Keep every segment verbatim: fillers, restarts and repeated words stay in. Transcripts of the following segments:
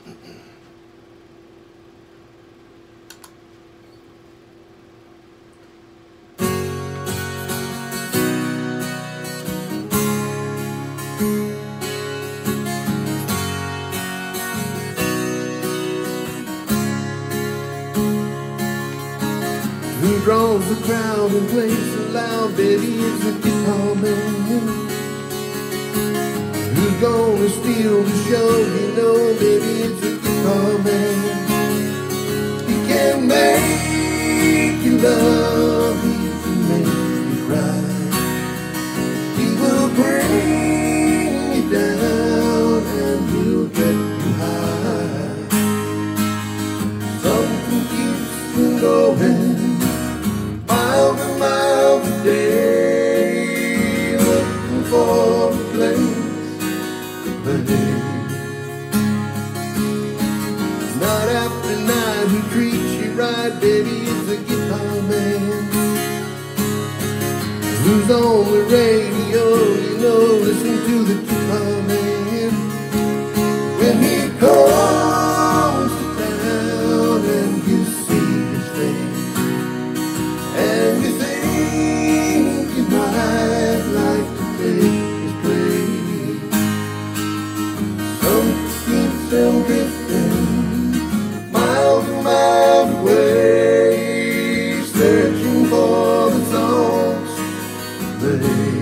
Who draws the crowd and plays so loud? Baby, it's the guitar man. Who's gonna steal the show? You know, baby, it's the guitar man. He can make you love, he can make you cry. He will bring you down and he'll get you high. Something keeps you going miles and miles a day, looking for a place to play. Night after night, who treats you right, baby, is a guitar man. Who's on the radio, you know, listen to the guitar man. When he comes to town and you see his face, and you think you might like to take his place, something keeps them drifting miles and miles away, searching for the songs to play.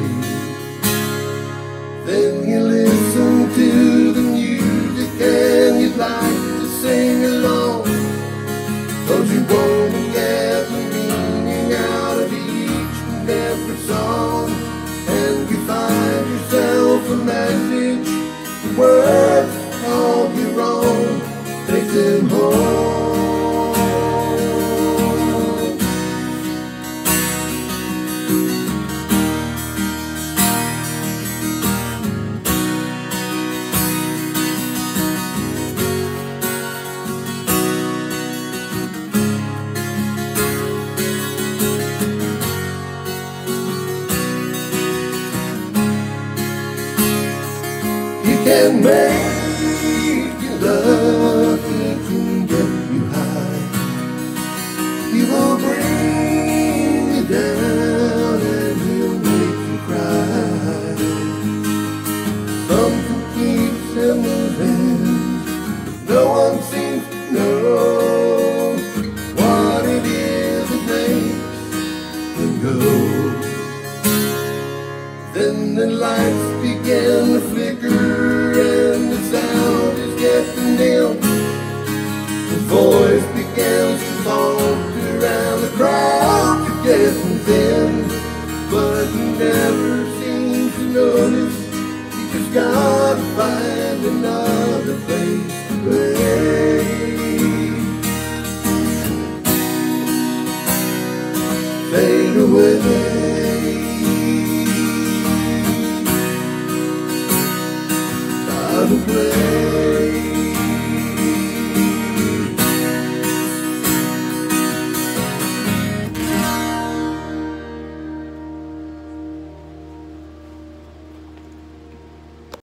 Then you listen to the music and you'd like to sing along, 'cause you won't get the meaning out of each and every song, and you find yourself a message, the words all your own, take them home. He can make you love, he can get you high. He will bring you down and he'll make you cry. Something keeps him moving, no one seems to know what it is that makes him go. Then the lights begin to flicker and the sound is getting dim. The voice begins to falter and the crowds are getting thin. But he never seems to notice, he just gotta find another place to play. Fade away.